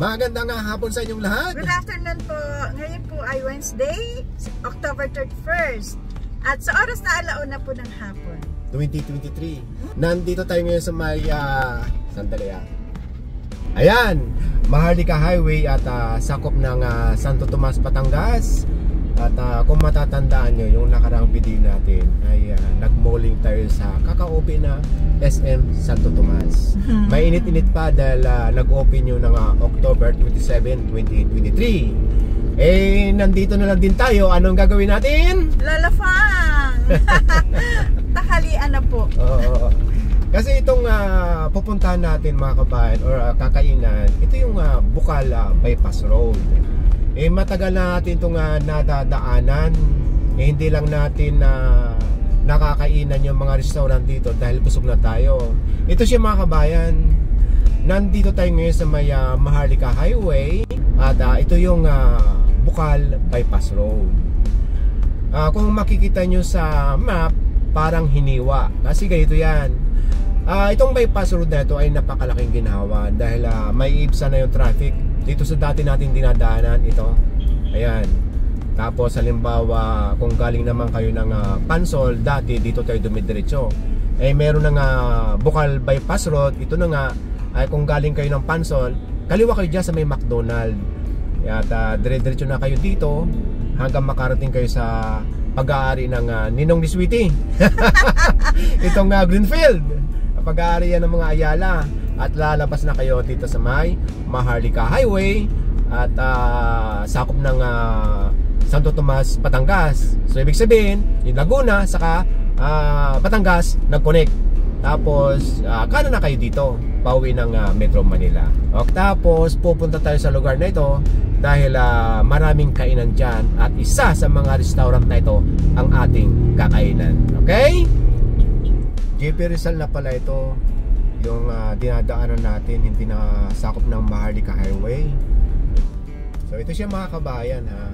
Magandang hapon sa inyong lahat. Good afternoon po. Ngayon po ay Wednesday, October 31st. At sa oras na alauna po ng hapon 2023. Nandito tayo ngayon sa may sandali. Ayan, Maharlika Highway at sakop ng Santo Tomas, Batangas. At kung matatandaan nyo, yung nakaraang video natin ay nag-mauling tayo sa kaka-open na SM Santo Tomas. May init-init pa dahil nag-open yung ng October 27, 2023. Eh, nandito na lang din tayo. Anong gagawin natin? Lalafang! Takalian na po. Oo. Kasi itong pupuntahan natin mga kabayan or kakainan, ito yung Bukal Bypass Road. Eh matagal na natin itong nadadaanan. Eh hindi lang natin nakakainan yung mga restaurant dito dahil busog na tayo. Ito siya mga kabayan. Nandito tayo ngayon sa may Maharlika Highway. At ito yung Bukal Bypass Road. Kung makikita nyo sa map, parang hiniwa. Kasi ganito yan. Itong bypass road na ito ay napakalaking ginhawa dahil may ibsa na yung traffic dito sa dati natin dinadaanan ito. Ayan. Tapos halimbawa kung galing naman kayo ng Pansol, dati dito tayo dumidiretso. Eh meron na nga Bukal Bypass Road. Ito na nga ay kung galing kayo ng Pansol, kaliwa kayo dyan sa may McDonald. At dire-diretso na kayo dito hanggang makarating kayo sa pag-aari ng Ninong Niswiti. Itong Greenfield. Pag-aari yan ng mga Ayala. At lalabas na kayo dito sa may Maharlika Highway at sakop ng Santo Tomas, Batangas. So ibig sabihin, yung Laguna saka Batangas nag-connect. Tapos kanan na kayo dito, pauwi ng Metro Manila. Okay, tapos pupunta tayo sa lugar na ito dahil maraming kainan dyan. At isa sa mga restaurant na ito ang ating kakainan. Okay? JP Rizal na pala ito yung dinadaanan natin, hindi na sakop ng Maharlika Highway. So ito siya mga kabayan ha.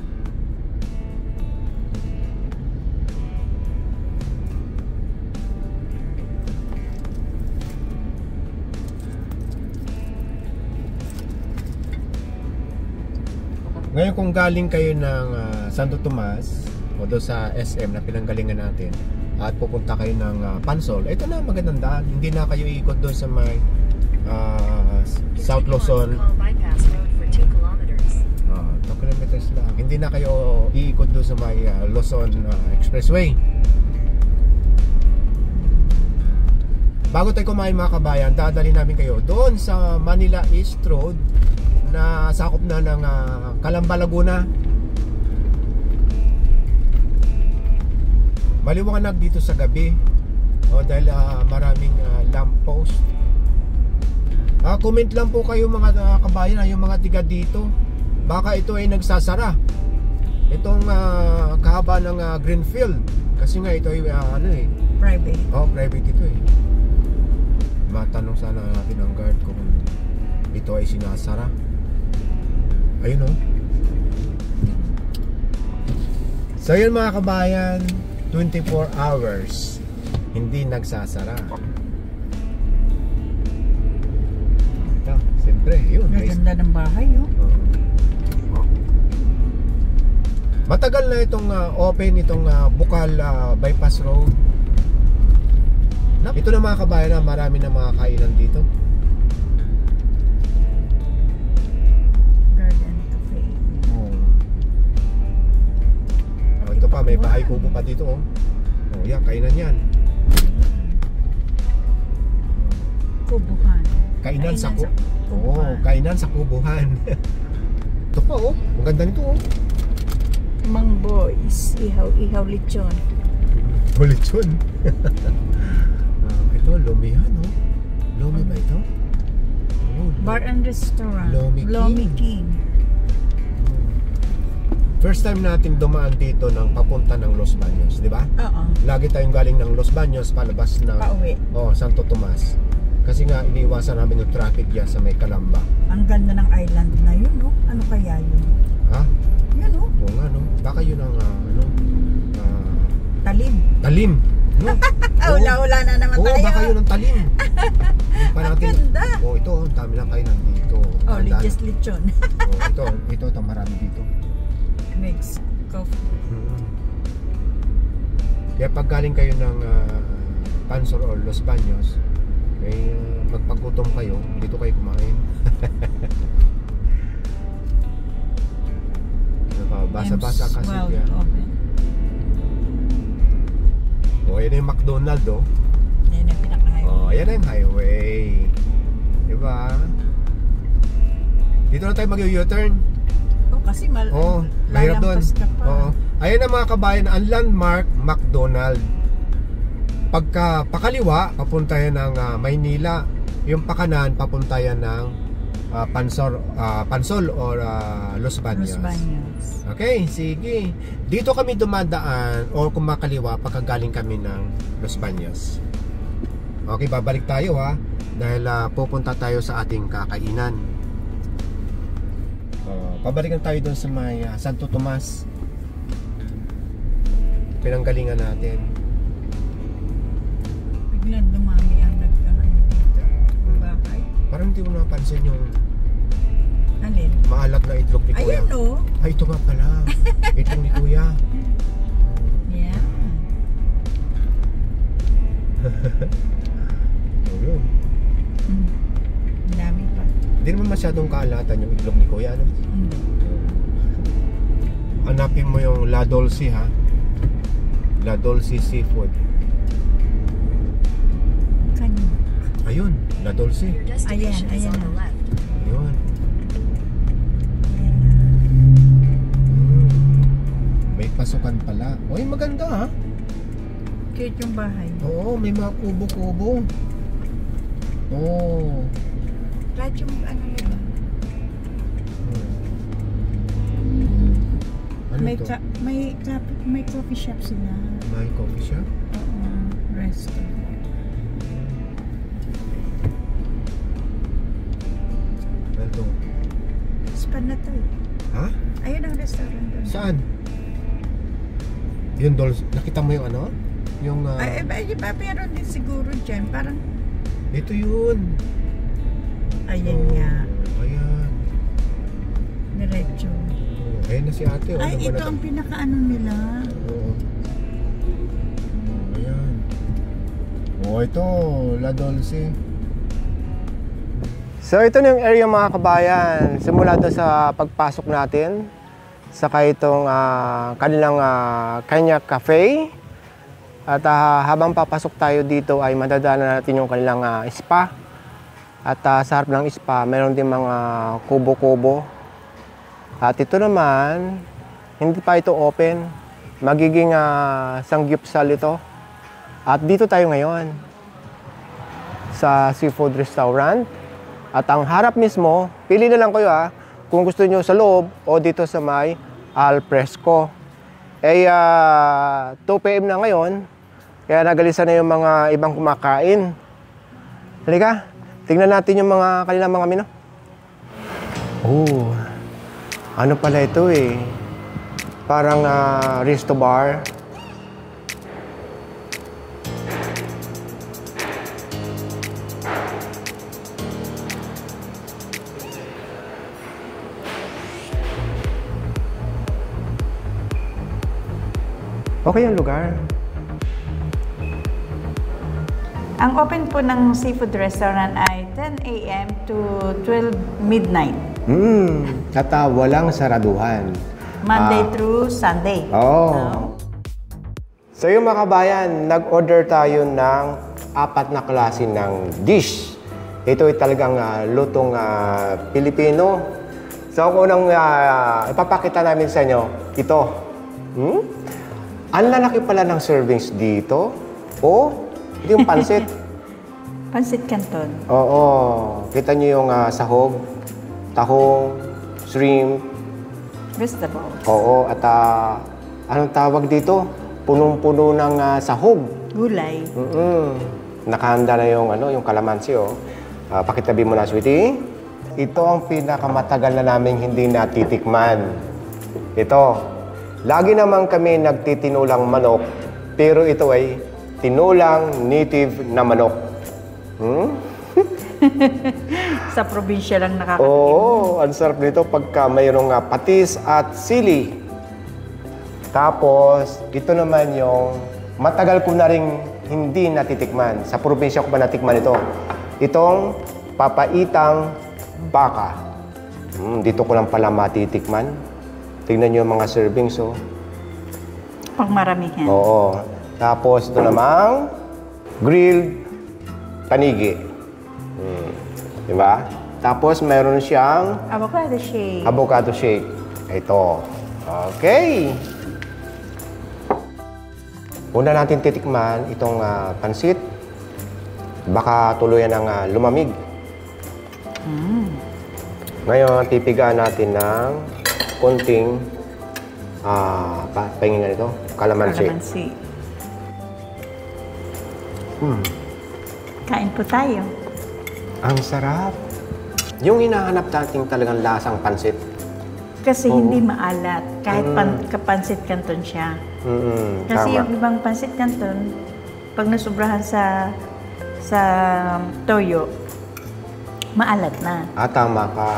Ngayon kung galing kayo ng Santo Tomas o doon sa SM na pinanggalingan natin at pupunta kayo ng Pansol, ito na magandang daan. Hindi na kayo iikot doon sa may South Luzon. 2 kilometers lang. Hindi na kayo iikot doon sa may Luzon Expressway. Bago tayo kumain mga kabayan, dadali namin kayo doon sa Manila East Road na sakop na ng Calamba, Laguna. Maliwanag dito sa gabi dahil maraming lamppost. Comment lang po kayo mga kabayan, yung mga tiga dito, baka ito ay nagsasara itong kahaba ng Greenfield kasi nga ito ay private. Private ito eh. Matanong sana natin ang guard kung ito ay sinasara. Ayun So yun mga kabayan, 24 hours hindi nagsasara. Ito, siyempre yun. Ganda ng bahay Matagal na itong open itong Bukal Bypass Road. Ito na mga kabayan na marami na mga kainan dito. Garden Cafe. Ito pa, may bahay kubo pa dito yan, kainan yan. Kubuhan. Kainan sa kubuhan. Kainan sa kubuhan. Ito pa ang ganda nito Mang Boys, ihaw lechon. Lechon. Ito, Lomihan Lomi ba ito? Bar and restaurant. Lomi King. First time natin dumaan dito ng papunta ng Los Baños, di ba? Oo. Lagi tayong galing ng Los Baños palabas na pauwi. Santo Tomas. Kasi nga iniiwasan namin yung traffic diyan sa may Calamba. Ang ganda ng island na yun, Ano kaya yun? Ha? Yun, Oo nga, Baka yun ang Talim. No? Hula-hula na naman tayo. Baka yun ang talim. Ang ganda. Ito, ang dami lang kayo nandito. Legit just lechon. Ito, marami dito. Mix coffee. Kaya pag galing kayo ng Pansor or Los Baños, magpagutom kayo, dito kayo kumain. Basa-basa kasi yan. Yan yung McDonald's, oh. Yan yung pinaka-highway. Yan yung highway. Diba? Dito na tayo mag-U-turn. Kasi mahirap doon. Pa. Ayan ang mga kabayan, ang landmark McDonald's. Pagka pakaliwa, papunta yan ng Maynila. Yung pakanan, papunta yan ng Pansol or Los Baños. Okay, sige. Dito kami dumadaan o kung makaliwa pagkagaling kami ng Los Baños. Okay, babalik tayo dahil pupunta tayo sa ating kakainan. Pabalikan tayo doon sa may Santo Tomas. Pinanggalingan natin. Biglang dumami ang nagkakan dito. Bakay. Parang hindi ko napansin yung alin? Maalat na itlog ni Kuya. Ayan o. Ay, ito nga pala. Itlog ni Kuya. Yeah. Yun. Dami pa. Hindi naman masyadong kaalatan yung itlog ni Kuya, ano? Hanapin mo yung La Dolce, ha? La Dolce Seafood. Kanina. Ayun, La Dolce. Ayan. Ayun. May pasukan pala. Uy, maganda, ha? Cute yung bahay. Oo, may mga kubo-kubo. Oo. Kahit yung ano yun. Ano to? May coffee shop sila. May coffee shop? Oo, resto. Ano to? Spa na to. Ha? Ayun ang restaurant doon. Saan? Yung dolls, nakita mo yung ano? Yung meron din siguro dyan. Parang ito yun. ayan nga. Ayan. Diretso. Ayan na si ate. Ay, ito ang pinakaano nila. Oo. Ayan. Ito, La Dolce. So ito na yung area mga kabayan. Simula doon sa pagpasok natin. Saka itong kanilang Kanya Cafe. At habang papasok tayo dito ay madadaanan natin yung kanilang spa. At sa harap ng spa, meron din mga kubo-kubo. At ito naman, hindi pa ito open. Magiging sangyupsal ito. At dito tayo ngayon sa seafood restaurant. At ang harap mismo, pili na lang kayo kung gusto nyo sa loob o dito sa may al fresco. 2 PM na ngayon, kaya nagalisan na yung mga ibang kumakain. Halika, tingnan natin yung mga kanilang mga menu. Oh, ano pala ito parang resto bar. Okay yung lugar. Ang open po ng seafood restaurant ay 10 AM to 12 midnight. At walang saraduhan. Monday through Sunday. So yung mga kabayan, nag-order tayo ng 4 na klase ng dish. Ito ay talagang lutong Pilipino. So kung unang ipapakita namin sa inyo, ito. Ang lalaki pala ng servings dito. Yung pansit. Pansit Canton. Oo. Kita nyo yung sahog, tahong, shrimp. Vegetables. Oo. At anong tawag dito? Punong-puno ng sahog. Gulay. Nakahanda na yung kalamansi. Pakitabi mo na, sweetie. Ito ang pinakamatagal na naming hindi natitikman. Ito. Lagi naman kami nagtitinulang manok, pero ito ay tinulang native na manok. Sa probinsya lang nakakatikim. Oo, ang sarap nito pagka mayroong patis at sili. Tapos, ito naman yung matagal ko na rin hindi natitikman. Sa probinsya ko ba natikman ito? Itong papaitang baka. Dito ko lang pala matitikman. Tingnan nyo yung mga servings, oh. Pang maramihan. Oo. Tapos, ito namang grilled panigi. Diba? Tapos, meron siyang Avocado shake. avocado shake. Ito. Okay. Una natin titikman itong pansit. Baka tuluyan ng lumamig. Ngayon, tipigaan natin ng konting pahinga nito, kalamansi. Kalamansi. Kain po tayo. Ang sarap. Yung hinahanap natin talagang lasang pansit. Kasi Oo. hindi maalat. Kahit kapansit canton siya. Kasi Tama. yung ibang pansit canton, pag nasubrahan sa toyo, maalat na. Tama ka.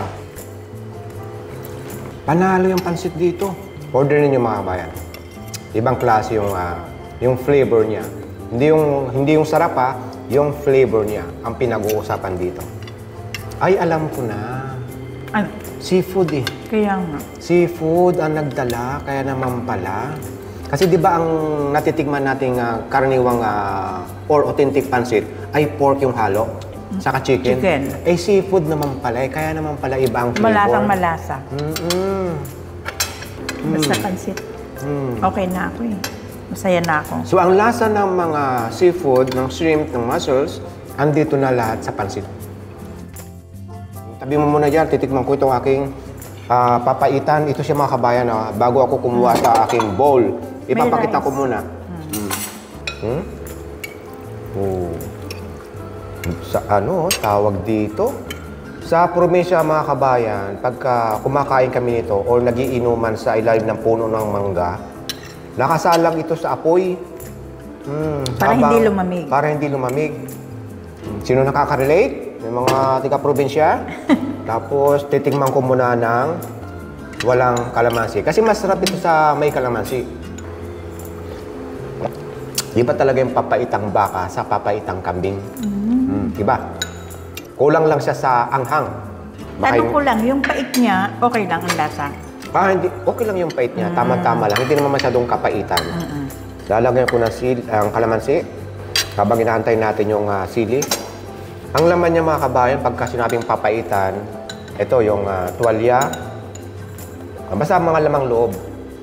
Panalo yung pansit dito. Order ninyo mga kabayan. Ibang klase yung flavor niya. Hindi yung sarap yung flavor niya ang pinag-uusapan dito. Ay, alam ko na. Ano? Seafood eh. Kaya nga. Seafood ang nagdala, kaya naman pala. Kasi di ba ang natitigman nating karaniwang or authentic pansit ay pork yung halo, saka chicken. Eh seafood naman pala, kaya naman pala iba ang flavor. Malasang malasa. Basta pansit. Okay na ako eh. Masaya na ako. So ang lasa ng mga seafood, ng shrimp, ng mussels, andito na lahat sa pansit. Tabi mo muna dyan, titikman ko itong aking papaitan. Ito siya mga kabayan, bago ako kumuha sa aking bowl. Ipapakita ko muna. Sa tawag dito? Sa probinsya mga kabayan, pagka kumakain kami nito o nagiinuman sa ilalim ng puno ng mangga, nakasalang ito sa apoy. Para hindi lumamig. Para hindi lumamig. Sino nakaka-relate? Yung mga taga-probinsya. Tapos, titingman ko muna ng walang kalamansi. Kasi masarap ito sa may kalamansi. Di ba talaga yung papaitang baka sa papaitang kambing? Diba? Kulang lang siya sa anghang. Tanong ko lang, yung pait niya, okay lang ang lasa? Hindi. Okay lang yung pait niya. Tama-tama lang. Hindi naman masyadong kapaitan. Lalagyan ko ng ang kalamansi. Habang inaantay natin yung sili. Ang laman niya mga kabayan, pagka sinabing papaitan, ito yung tuwalya. Basta mga lamang loob.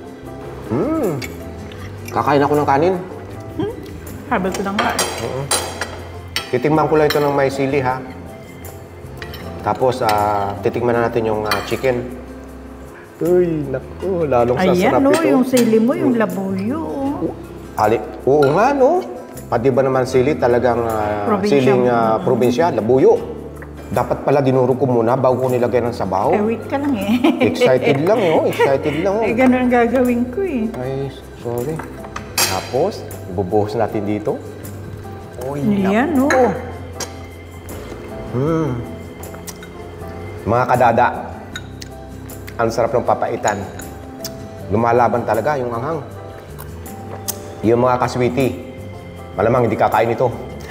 Kakain ako ng kanin. Habal ko lang nga. Titingman ko lang ito ng may sili, ha? Tapos, titikman na natin yung chicken. Uy, naku, lalong sasarap ito. Ayan, no, yung sili mo, yung labuyo. Oo nga, no? Pati ba naman sili, talagang siling probinsya, labuyo. Dapat pala dinuro ko muna bago ko nilagay ng sabaw. Wait ka lang eh. Excited lang eh, excited lang. Eh, ganun ang gagawin ko eh. Ay, sorry. Tapos, ibubuhos natin dito. Uy, Yan, no? Mga kadada, ang sarap ng papaitan. Lumalaban talaga yung anghang. Yung mga kaswiti, malamang hindi kakain ito.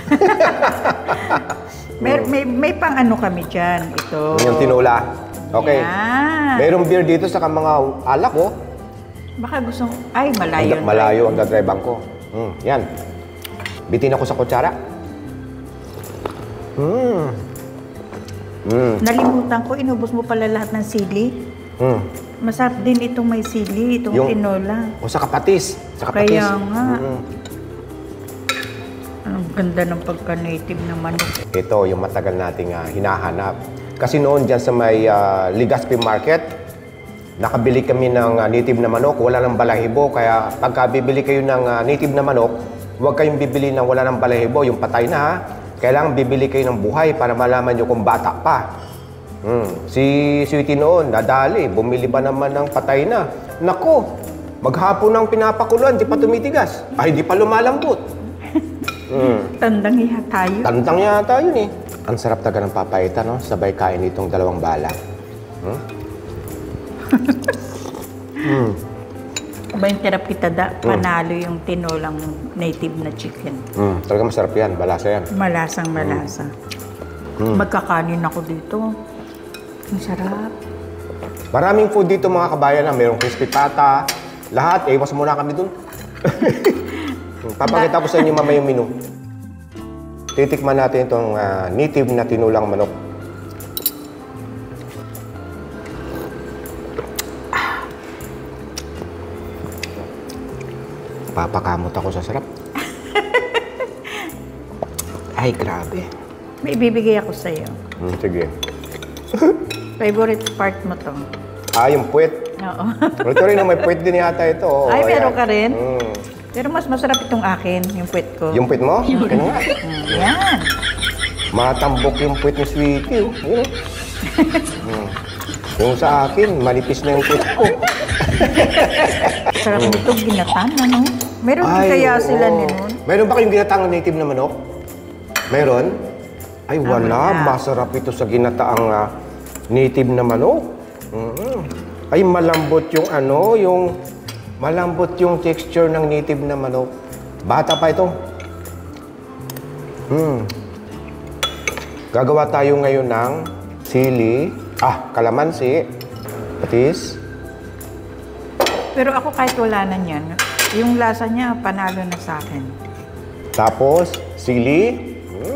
May pang ano kami dyan. Ito. Yung tinula. Okay. Yan. Mayroong beer dito sa mga alak, oh. Baka gusto ay, malayo. Malayo ang dadribang ko. Yan. Bitin ako sa kutsara. Nalimutan ko, inubos mo pala lahat ng sili. Masarap din itong may sili, itong tinola. O sa kapatis. Sa kapatis. Kaya nga. Ang ganda ng pagka-native ng manok. Ito yung matagal nating hinahanap. Kasi noon dyan sa may Legazpi Market, nakabili kami ng native na manok, wala ng balahibo. Kaya pagka bibili kayo ng native na manok, huwag kayong bibili ng wala ng balahibo, yung patay na ha. Kailangan bibili kayo ng buhay para malaman nyo kung bata pa. Si Sweetie noon, nadali, bumili ba naman ng patay na. Nako, maghapon ng pinapakuluan, di pa tumitigas. Ay, di pa lumalambot. Tandang yata yun. Tandang yata yun eh. Ang sarap talaga ng papayita, no? Sabay kain itong dalawang bala. Aba yung tirap kita panalo yung tinulang native na chicken. Talaga masarap yan. Balasa yan. Malasang malasa. Magkakanin ako dito. Ang sarap. Maraming food dito mga kabayan na mayroong crispy pata. Lahat, iwas muna kami dun. Papakita ko sa inyo mamaya yung menu. Titikman natin itong native na tinulang manok. Papakamot ako sa sarap. Ay, grabe. May ibibigay ako sa'yo. Sige. Favorite part mo to? Yung puwet. Oo. Ito rin, may puwet din yata ito. Ay, meron ka rin? Pero mas masarap itong akin, yung puwet ko. Yung puwet mo? Ano nga? Yan. Matambok yung puwet ni Sweetie. Yung sa akin, manipis na yung puwet ko. Sarap nito, ginatan, ano? Meron din kaya sila nun? Meron ba kayong ginataang native na manok? Meron? Ay, wala. Masarap ito sa ginataang native na manok. Ay, malambot yung malambot yung texture ng native na manok. Bata pa ito. Gagawa tayo ngayon ng sili, kalamansi, patis. Pero ako kahit wala na niyan, yung lasa niya panalo na sa akin. Tapos, sili.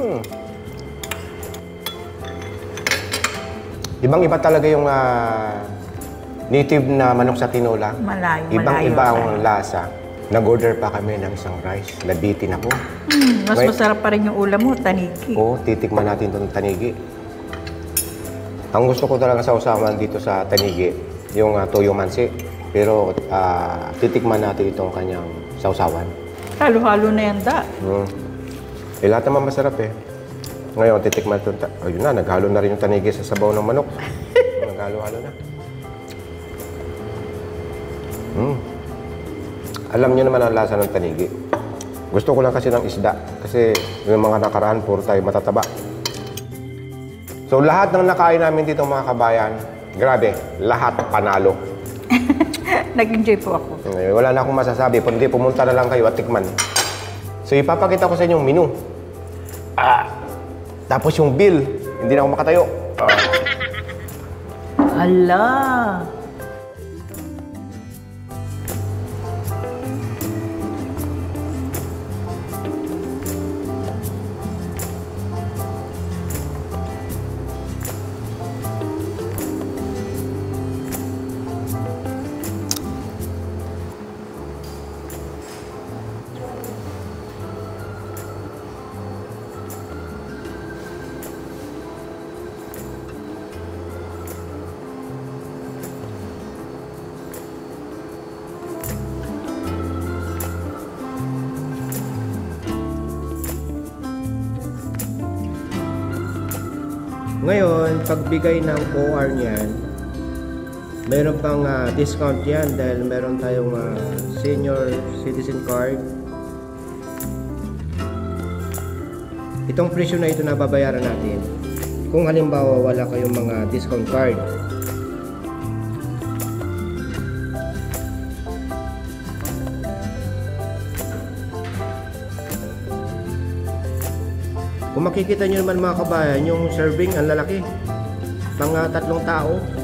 Ibang-iba talaga yung native na manok sa tinola. Malayo. Ibang-iba ang lasa. Nag-order pa kami ng isang rice. Nabitin ako. Mas masarap pa rin yung ulam mo, tanigi. Oo, titikman natin itong tanigi. Ang gusto ko talaga sa usawan dito sa tanigi, yung toyo mansi. Pero titikman natin itong kanyang sausawan. Halo-halo na yan, da. Lahat naman masarap eh. Ngayon, titikman ito. Ayun na, naghalo na rin yung tanigi sa sabaw ng manok. Naghalo-halo na. Alam niyo naman ang lasa ng tanigi. Gusto ko lang kasi ng isda. Kasi yung mga nakaraan, puro tayo matataba. So, lahat ng nakain namin dito mga kabayan, grabe, lahat panalo. Nag-enjoy po ako. Wala na akong masasabi. Kundi pumunta na lang kayo at tikman. So, ipapakita ko sa inyo yung menu. Tapos yung bill, hindi na ako makatayo. Hala! Ngayon, pagbigay ng OR niyan, meron pang discount yan dahil meron tayong senior citizen card. Itong presyo na ito na babayaran natin kung halimbawa wala kayong mga discount card. Kung makikita nyo naman mga kabayan, yung serving ang lalaki, pang 3 tao.